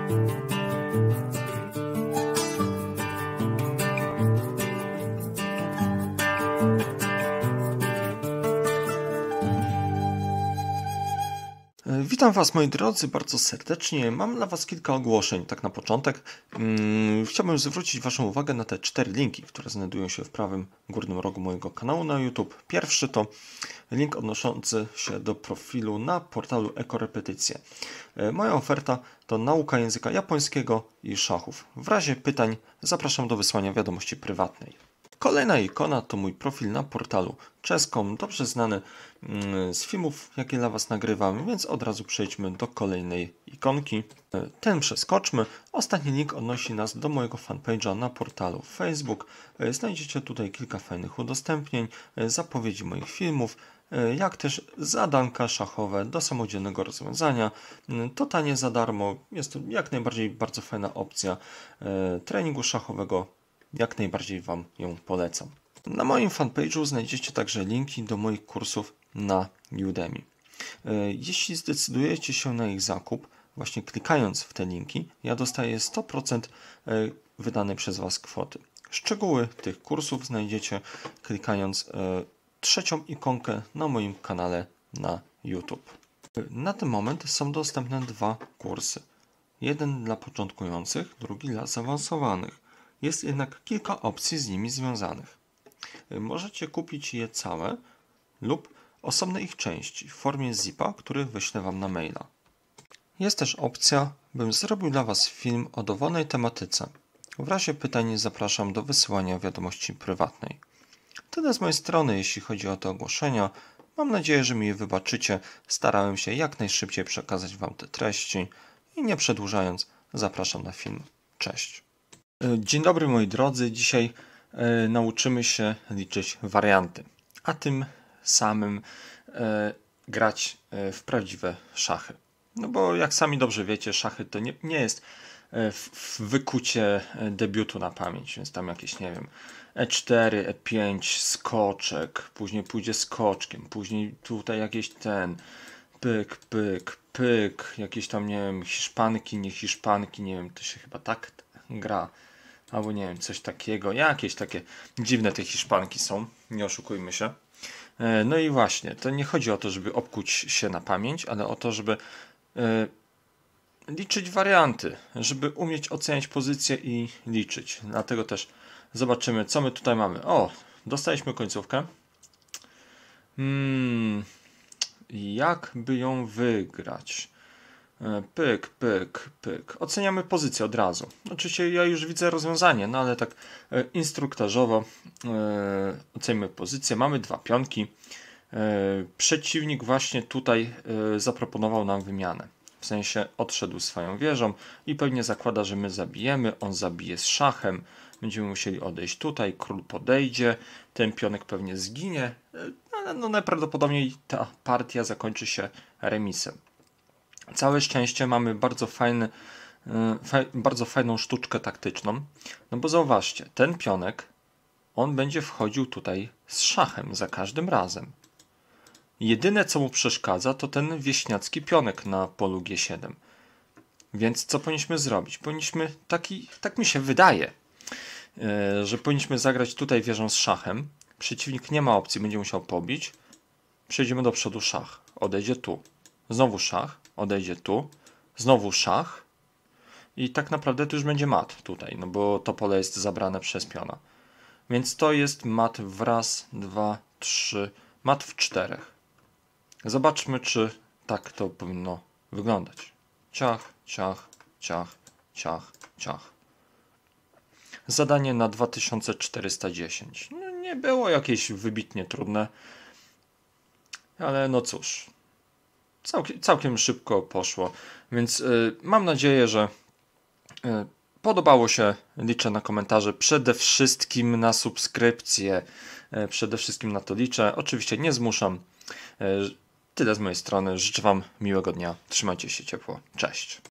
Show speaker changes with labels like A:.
A: Witam Was, moi drodzy, bardzo serdecznie. Mam dla Was kilka ogłoszeń. Tak na początek chciałbym zwrócić Waszą uwagę na te 4 linki, które znajdują się w prawym górnym rogu mojego kanału na YouTube. Pierwszy to link odnoszący się do profilu na portalu Ekorepetycje. Moja oferta to nauka języka japońskiego i szachów. W razie pytań zapraszam do wysłania wiadomości prywatnej. Kolejna ikona to mój profil na portalu Chess.com, dobrze znany z filmów, jakie dla Was nagrywam, więc od razu przejdźmy do kolejnej ikonki. Ten przeskoczmy. Ostatni link odnosi nas do mojego fanpage'a na portalu Facebook. Znajdziecie tutaj kilka fajnych udostępnień, zapowiedzi moich filmów, jak też zadanka szachowe do samodzielnego rozwiązania. Totalnie za darmo. Jest to jak najbardziej bardzo fajna opcja treningu szachowego. Jak najbardziej Wam ją polecam. Na moim fanpage'u znajdziecie także linki do moich kursów na Udemy. Jeśli zdecydujecie się na ich zakup, właśnie klikając w te linki, ja dostaję 100% wydanej przez Was kwoty. Szczegóły tych kursów znajdziecie klikając trzecią ikonkę na moim kanale na YouTube. Na ten moment są dostępne 2 kursy. Jeden dla początkujących, drugi dla zaawansowanych. Jest jednak kilka opcji z nimi związanych. Możecie kupić je całe lub osobne ich części w formie zipa, który wyślę Wam na maila. Jest też opcja, bym zrobił dla Was film o dowolnej tematyce. W razie pytań zapraszam do wysyłania wiadomości prywatnej. Tyle z mojej strony, jeśli chodzi o te ogłoszenia. Mam nadzieję, że mi je wybaczycie. Starałem się jak najszybciej przekazać Wam te treści i nie przedłużając, zapraszam na film. Cześć! Dzień dobry, moi drodzy. Dzisiaj nauczymy się liczyć warianty, a tym samym grać w prawdziwe szachy. No bo jak sami dobrze wiecie, szachy to nie jest wykucie debiutu na pamięć, więc tam jakieś, nie wiem, E4, E5, skoczek, później pójdzie skoczkiem, później tutaj jakieś pyk, pyk, pyk, jakieś tam, nie wiem, hiszpanki, nie hiszpanki, nie wiem, to się chyba tak gra. Albo nie wiem, coś takiego. Jakieś takie dziwne te hiszpanki są. Nie oszukujmy się. No i właśnie, to nie chodzi o to, żeby obkuć się na pamięć, ale o to, żeby liczyć warianty, żeby umieć oceniać pozycję i liczyć. Dlatego też zobaczymy, co my tutaj mamy. O, dostaliśmy końcówkę. Jak by ją wygrać? Pyk, pyk, pyk. Oceniamy pozycję od razu. Oczywiście ja już widzę rozwiązanie, no ale tak instruktażowo ocenimy pozycję. Mamy 2 pionki. Przeciwnik właśnie tutaj zaproponował nam wymianę. W sensie odszedł swoją wieżą i pewnie zakłada, że my zabijemy. On zabije z szachem. Będziemy musieli odejść tutaj. Król podejdzie. Ten pionek pewnie zginie. Ale no najprawdopodobniej ta partia zakończy się remisem. Całe szczęście mamy bardzo fajną sztuczkę taktyczną. No bo zauważcie, ten pionek, on będzie wchodził tutaj z szachem za każdym razem. Jedyne co mu przeszkadza to ten wieśniacki pionek na polu G7. Więc co powinniśmy zrobić? Powinniśmy, tak mi się wydaje, że powinniśmy zagrać tutaj wieżą z szachem. Przeciwnik nie ma opcji, będzie musiał pobić. Przejdziemy do przodu, szach. Odejdzie tu. Znowu szach. Odejdzie tu, znowu szach i tak naprawdę to już będzie mat tutaj, no bo to pole jest zabrane przez piona. Więc to jest mat w raz, 2, 3, mat w 4. Zobaczmy, czy tak to powinno wyglądać. Ciach, ciach, ciach, ciach, ciach. Zadanie na 2410. No nie było jakieś wybitnie trudne, ale no cóż. Całkiem szybko poszło, więc mam nadzieję, że podobało się. Liczę na komentarze, przede wszystkim na subskrypcję, przede wszystkim na to liczę. Oczywiście nie zmuszam. Tyle z mojej strony. Życzę Wam miłego dnia. Trzymajcie się ciepło. Cześć.